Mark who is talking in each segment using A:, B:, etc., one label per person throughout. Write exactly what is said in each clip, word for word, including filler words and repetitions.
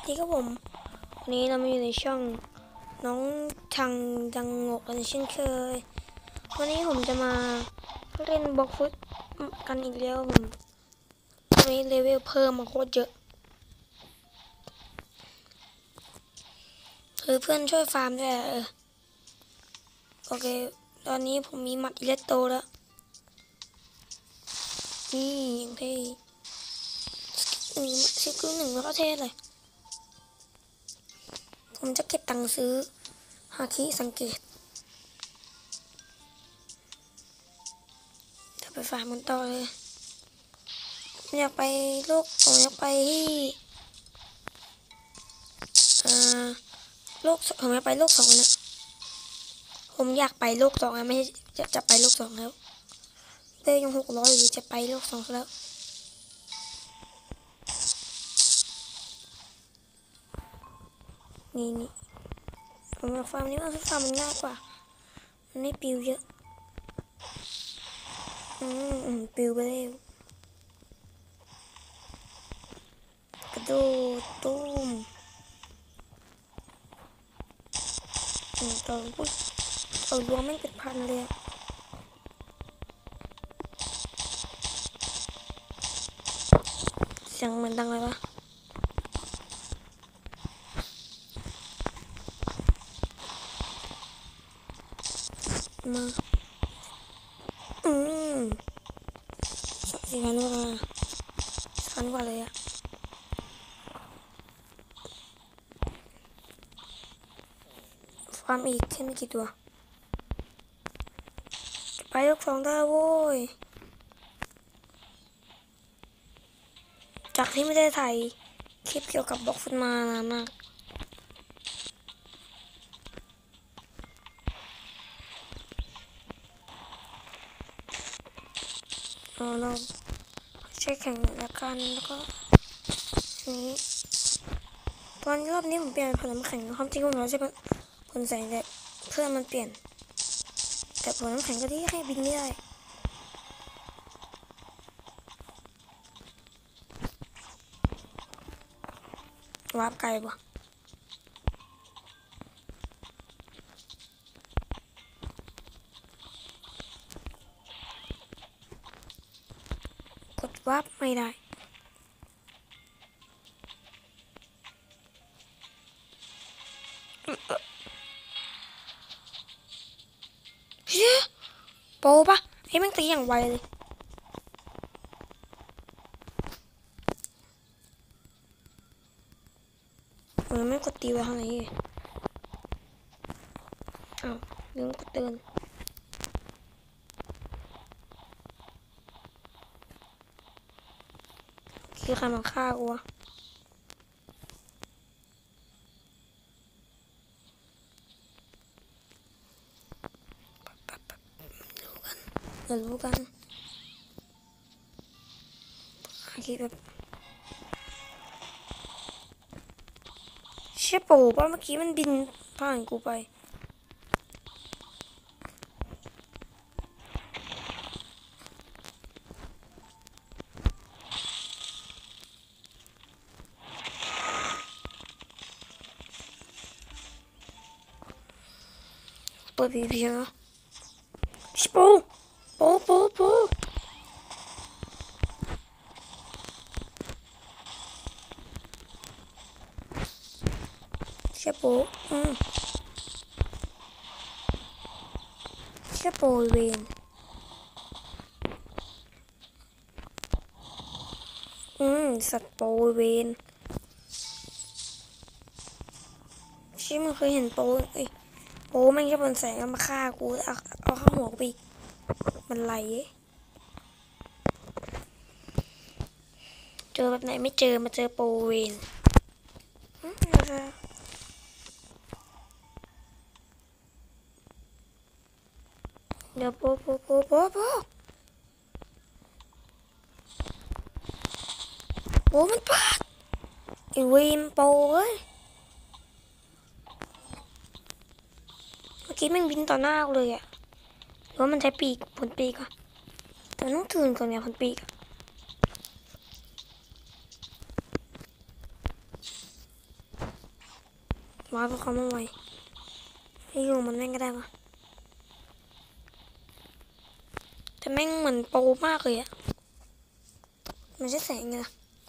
A: ดีครับผมวันนี้เรามาอยู่ในช่องน้องทังดังงกกันเช่นเคยวันนี้ผมจะมาเล่นบล็อกฟุตกันอีกแล้วผมวันนี้เลเวลเพิ่มมาโคตรเยอะคือเพื่อนช่วยฟาร์มด้วยเออโอเคตอนนี้ผมมีหมัดอิเล็กโตแล้วนี่ยังเท่หนึ่งซิกิลหนึ่งแล้วก็เท่เลยผมจะเก็บตังค์ซื้อฮาคิสังเกตจะไปฟาร์มมันต่อเลยอยากไปโลกผมอยากไปที่อ่าโลกผมอยากไปโลกสองนะผมอยากไปโลกสองนะไม่จะจะไปโลกสองแล้วเต้ยังหกร้อยอยู่จะไปโลกสองแล้วนี่นี่ผมอยากฟาร์มนี้ว่าฟาร์มมันง่ายกว่ามันไม่ปิวเยอะอืมอืมปิวไปเลยกระโดดตุ้มอืมตัวปุ๊บตัวรวมไม่เป็นพันเลยเสียงเหมือนดังเลยวะมาอืมสี่พันกว่าพันกว่าเลยอะฟาร์มอีกแค่ไม่กี่ตัวไปยกสองได้โว้ยจากที่ไม่ได้ถ่ายคลิปเกี่ยวกับบล็อกฟุตมานานมากเราเราใช้แข่งละกันแล้วก็นี้ตอนรอบนี้ผมเปลี่ยนผลน้ำแข็งความจริงผมเราใช้ผลแสงแต่เพื่อนมันเปลี่ยนแต่ผลน้ำแข็งก็ที่ให้บินไม่ได้วาร์ปไกลปะกดวาร์ปไม่ได้เฮ้ยโปปะไอ้แม่งตีอย่างไวเลยผมยังไม่กดตีไว้ข้างในเลยอ้าวลืมกดเตือนคือใครมาฆ่ากูวะเดี๋ยวรู้กันคิดแบบเชี่ยปูป่ะเมื่อกี้มันบินผ่านกูไปเปิดพีพีเหรอชิปูปูปูปูเชี่ยปูอืมเชี่ยปูเวนอืมสัตว์ปูเวนชิมึงเคยเห็นปูเอ้ยปูแม่งแค่บนแสงมาฆ่ากูเอาเอาข้างหัวกูไปมันไหลเจอแบบไหนไม่เจอมาเจอปูเวนเดี๋ยวปูปูปูปูปูปูมันปาดไอ้วีมปูเอ้ยเมื่อกี้มันบินต่อหน้าเลยอะหรือว่ามันใช้ปีกผลปีกอะแต่ต้องตื่นก่อนเนี่ยผลปีกว้าวเขาไม่ไหวให้อยู่มันแม่งก็ได้ปะแต่แม่งเหมือนโปรมากเลยอะมันใช่แสงไงล่ะ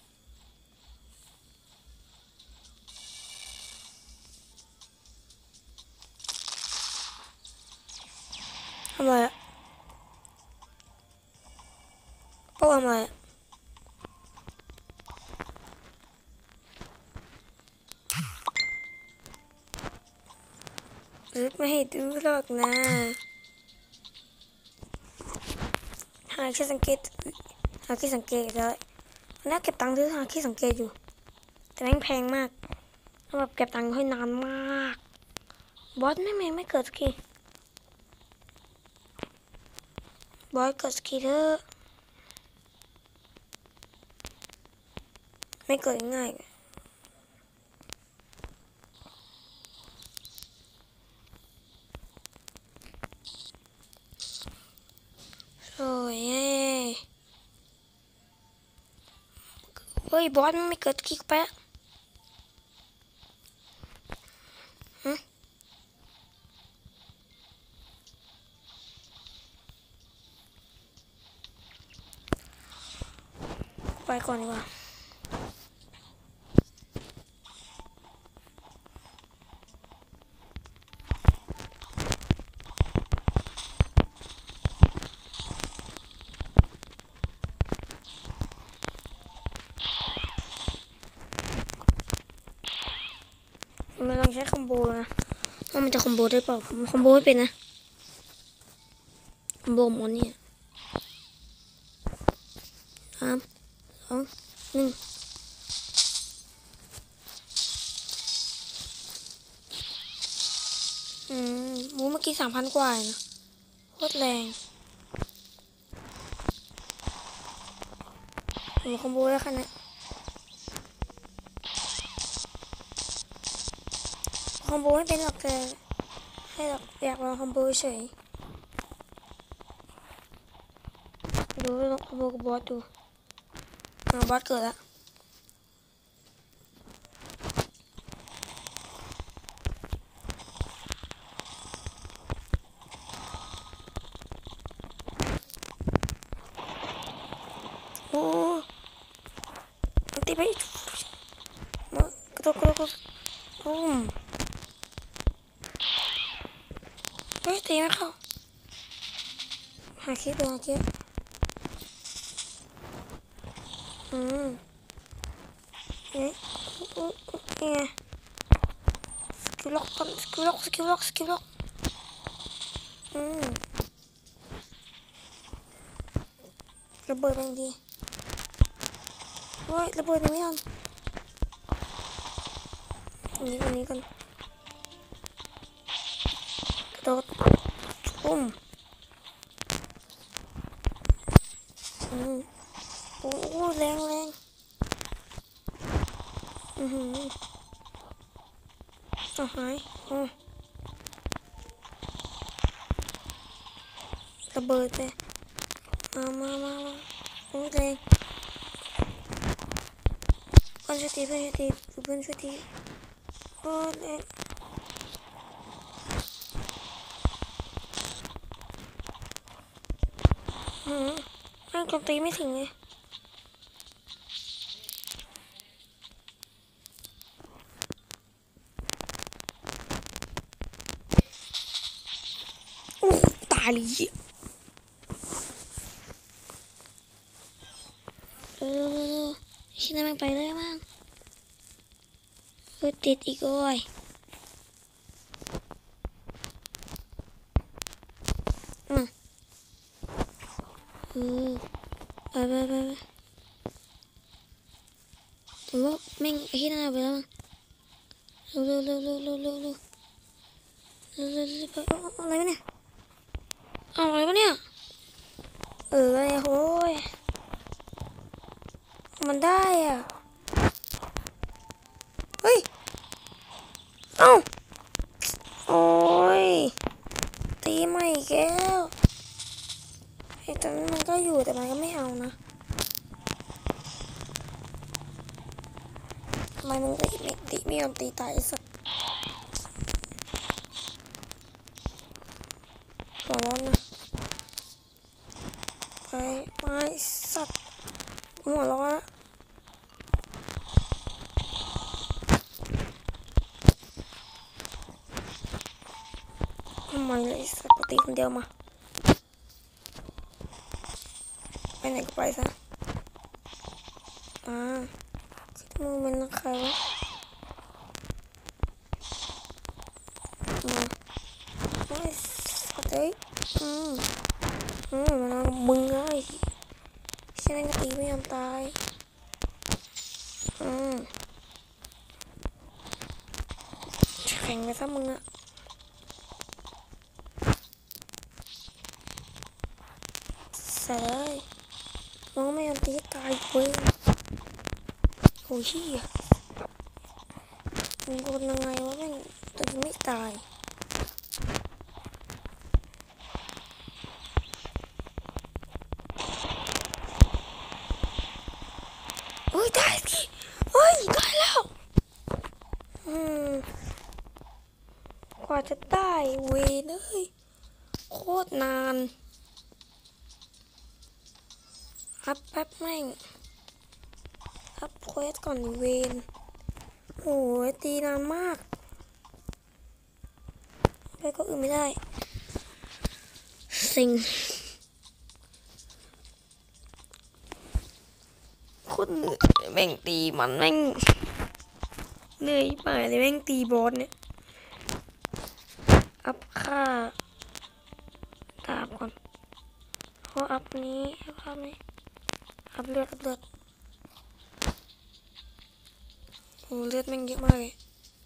A: ทำไมอะโปรทำไมอะไม่ให้ดูหรอกนะหาแค่สังเกตหาแค่สังเกตแล้วน่าเก็บตังค์ซื้อหาแค่สังเกตอยู่แต่แม่งแพงมากต้องแบบเก็บตังค์ให้นานมากบอสไม่แม่งไม่เกิดสักทีบอสเกิดสักทีเถอะไม่เกิดง่ายโอ้ยเฮ้ยบอสไม่เกิดคิกแปะไปก่อนดีกว่าไม่ลองใช้คอมโบนะว่ามันจะคอมโบได้เปล่าผมคอมโบไม่เป็นนะคอมโบหมดเนี่ยสามสองหนึ่งอืมมูเมื่อกี้สามพันกว่านะโคตรแรงผมคอมโบได้ขนาดคอมโบไม่เป็นหรอกแต่ให้หรอกอยากลองคอมโบเฉยดูลองคอมโบกับบอสดูอ่าบอสเกิดละโอ้ตีไปมากระโดดกระโดดตุ้มเฮ้ยตีไม่เข้าหาคิดดูหาคิดอืมเอ๊ะนี่ไงสกิลล็อกกันสกิลล็อกสกิลล็อกสกิลล็อกอืมระเบิดแรงดีโอ้ยระเบิดยังไม่ทันอันนี้อันนี้กันกระโดดปุ้มอืมโอ้แรงแรงอือหือเอาหายอือระเบิดเลยมามามามาโอ้แรงเพื่อนช่วยตีเพื่อนช่วยตีเพื่อนช่วยตีโอ้แรงอืมแม่งโจมตีไม่ถึงเลยโอ้ตายเลยเออชิ้นนั้นมันไปเลยมั้งเออติดอีกโอ้ยอืมเออไปไปไปไปผมว่าแม่งไอ้ที่นั่นเอาไปแล้วมั้งเร็วเร็วเร็วเร็วเร็วเร็วเร็วเร็วเร็วเร็วไปเอาอะไรวะเนี่ยเอาอะไรวะเนี่ยเออไอ้โห้ยมันได้อ่ะเฮ้ยเอ้าโอ้ยตีใหม่แก้วไอ้ตอนนั้นมันก็อยู่แต่มันก็ไม่เอานะทำไมมึงตีไม่ตีไม่ยอมตีตายสักองรอบนะไปไม้สัตว์หัวร้อนละทำไมเลยสัตว์ปกติคนเดียวมาไปไหนก็ไปซะมาคิดมึงเป็นใครวะมาไอ้สัตว์เอ้ยอืมอืมมันเอามึงไงเช่นนั้นก็ตีไม่ยอมตายอืมแข่งไปซะมึงอะเสร็จเลยน้องไม่ยอมตีตายเว้ยโอ้ยมึงโดนยังไงวะแม่งตัวยังไม่ตายเฮ้ยได้สิเฮ้ยได้แล้วอืมกว่าจะได้เว้ยเลยโคตรนานอัพแป๊บแม่งอัพเควสก่อนเวนโอ้ยตีนานมากไปก็อื่นไม่ได้สิงคนเหนื่อยแม่งตีมันแม่งเหนื่อยไปเลยแม่งตีบอสเนี่ยอัพค่าดาบก่อนเพราะอัพนี้อัพนี้อัพเลือดอัพเลือดโอ้เลือดแม่งเยอะมากเลย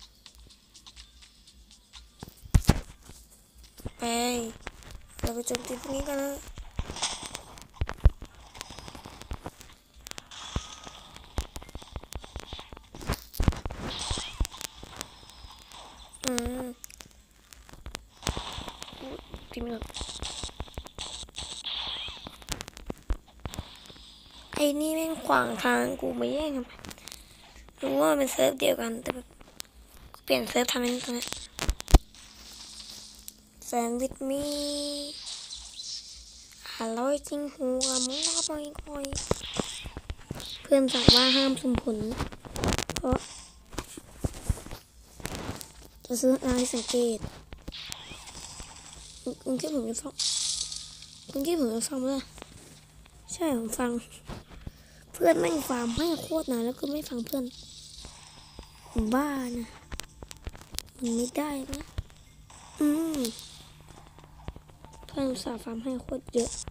A: ไปเราไปโจมตีพวกนี้กันนะอืมตีมันไอ้นี่แม่งขวางทางกูไม่แย่งทำไมรู้ว่าเป็นเซิร์ฟเดียวกันแต่แบบเปลี่ยนเซิร์ฟทำเป็นตรงนี้แซนด์วิชมีอร่อยจริงหัวมึงก็ไปก่อยเพื่อนสั่งว่าห้ามสุ่มผลเพราะจะซื้ออะไรสังเกตมึงคิดผมจะฟังมึงคิดผมจะฟังไหมล่ะใช่ผมฟังเพื่อนแม่งฟาร์มให้โคตรนานแล้วก็ไม่ฟังเพื่อนบ้านะมันไม่ได้นะอืมเพื่อนอุตส่าห์ฟาร์มให้โคตรเยอะ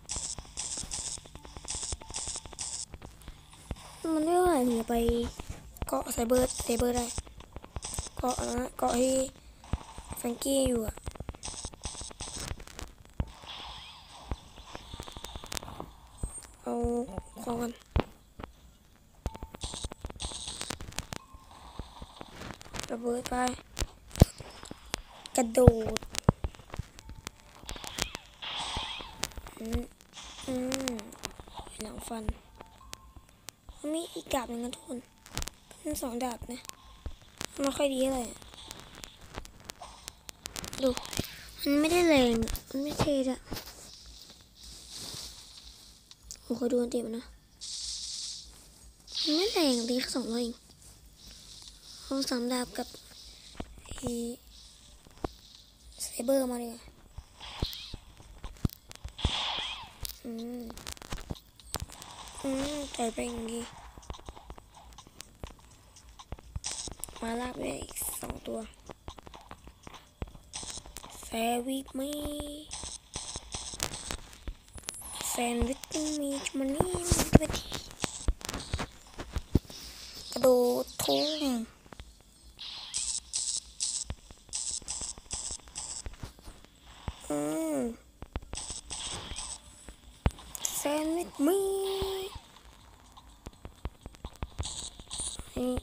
A: มันไม่ไหวถึงจะไปเกาะไซเบอร์ไซเบอร์ได้เกาะนะเกาะที่แฟรงกี้อยู่อะเอาของกันระเบิดไปกระโดดอืมอืมหลังฟันมีอีกดาบหนึ่งนะทุกคนเป็นสองดาบนะไม่ค่อยดีเลยดูมันไม่ได้แรงมันไม่เท่อะผมเคยดูอันติมันนะมันไม่แรงตีแค่สองร้อยเองเอาสามดาบกับไอ้ไซเบอร์มาเลยอืมอืมแต่เป็นอย่างงี้มาลากไปอีกสองตัวแซวิกมีแซนวิชมีมันนี่มันไปทีกระโดดทุ่มอืมแซนวิชมีนี่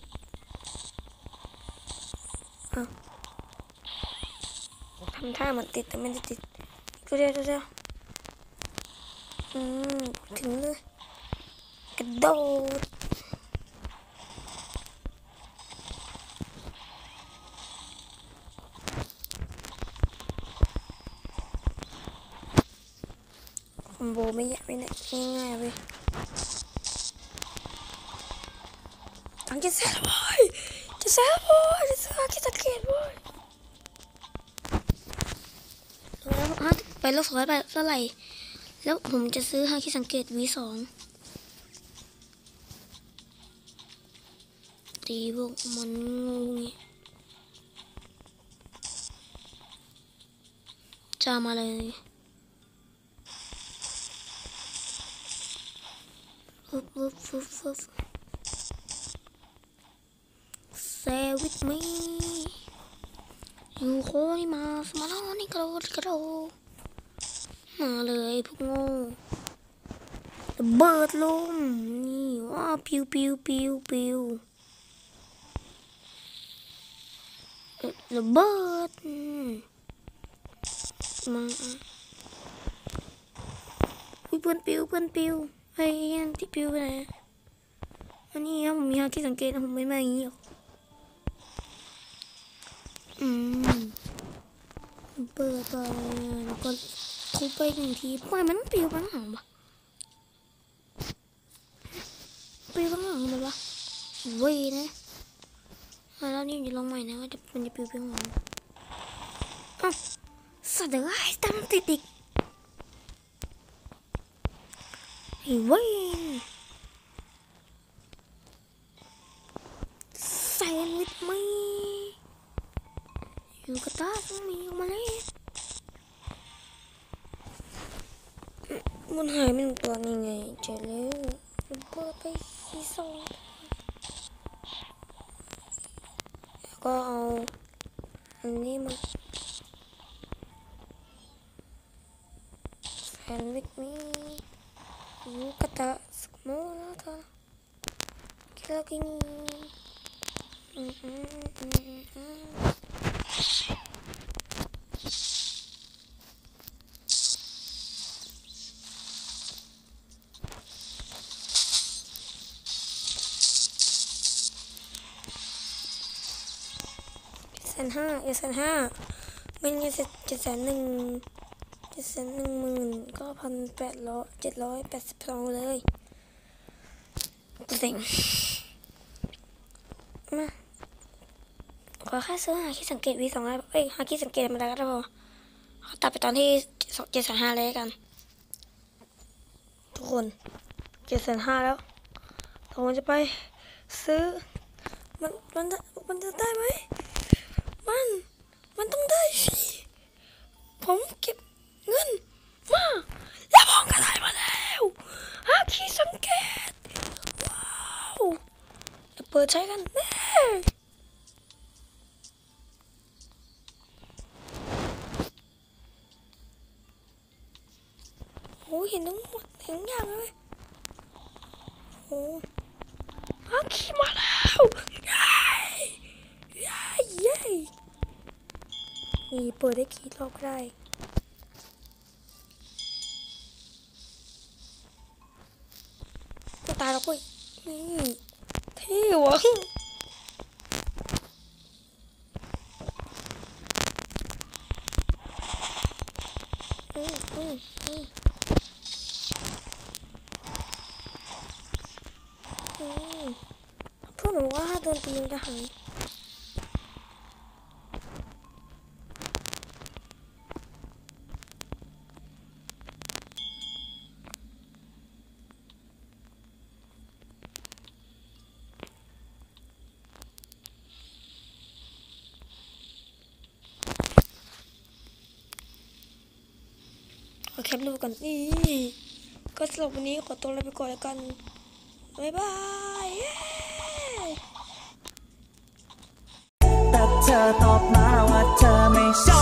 A: อ่ะทำท่ามันติดแต่ไม่ได้ติดก็เดี๋ยวเดี๋ยวอืมถึงเลยกระโดดอมโบไม่ยากไม่ได้ง่ายๆเว้ยตังจะแซ่บเว้ยจะแซ่บเว้ยจะแซ่บคิดสังเกตเว้ยแล้วฮะไปโลกสองร้อยไปเท่าไหร่แล้วผมจะซื้อฮาคิสังเกต วี สองตีพวกมันงูนี่จะมาเลยฟุบฟุบฟุบฟุบ Stay with me อยู่โคนี่มาสมาร์ทนี่กระโดดกระโดดมาเลยพวกโง่ระเบิดลมนี่ว้าปิวปิวปิวปิวระเบิดมาอุ้ยเพื่อนปิวเพื่อนปิวไอ้ยันที่ปิวไปไหนอันนี้ครับผมมีฮาคิสังเกตผมไม่มาอย่างนี้หรอกอืมเปิดไปแล้วก็ทุบไปหนึ่งทีปล่อยมันปิวไปข้างหลังปะปิวไปข้างหลังเลยวะเว้ยนะแล้วนี่จะลองใหม่นะว่าจะมันจะปิวไปข้างหลังอ้าวสัตว์เอ้ยตามติดอีกไอ้เว้ยใส่วิดมีอยู่กับตาต้องมีออกมาเลยมันหายไปหนึ่งตัวนี่ไงเจอแล้วเปิดไปที่สองแล้วก็เอาอันนี้มาแฟนวิดมีอยู่กับตาสมอนะตาคิดแล้วกินอืมอืมอืมอืมแสนห้าเอแสนห้าไม่เงี้ยเจ็ดแสนหนึ่งเจ็ดแสนหนึ่งหมื่นก็พันแปดร้อยเจ็ดร้อยแปดสิบสองเลยเต็งมาขอแค่ซื้อหาคิดสังเกตวีสองได้เอ้ยหาคิดสังเกตมาได้ก็พอเขาตัดไปตอนที่เจ็ดแสนห้าเลยกันทุกคนเจ็ดแสนห้าแล้วผมจะไปซื้อมันมันจะมันจะได้ไหมมันมันต้องได้สิผมเก็บเงินมาแล้วผมก็ได้มาแล้วหาคิดสังเกตว้าวจะเปิดใช้กันแน่โอ้เห็นทั้งหมดเห็นอย่างเลยโอ้หาคิดมาแล้วเย้เย้เย้นี่เปิดได้กี่รอบก็ได้ก็ตายแล้วปุ้ยนี่เท่หวะอืมอืมอืมอืมเพื่อนบอกว่าถ้าโดนตีมันจะหายขอแคปรูปกันนี่ก็สำหรับวันนี้ขอตัวลาไปก่อนแล้วกันบ๊ายบาย
B: แต่เธอตอบมาว่าเธอไม่ใช่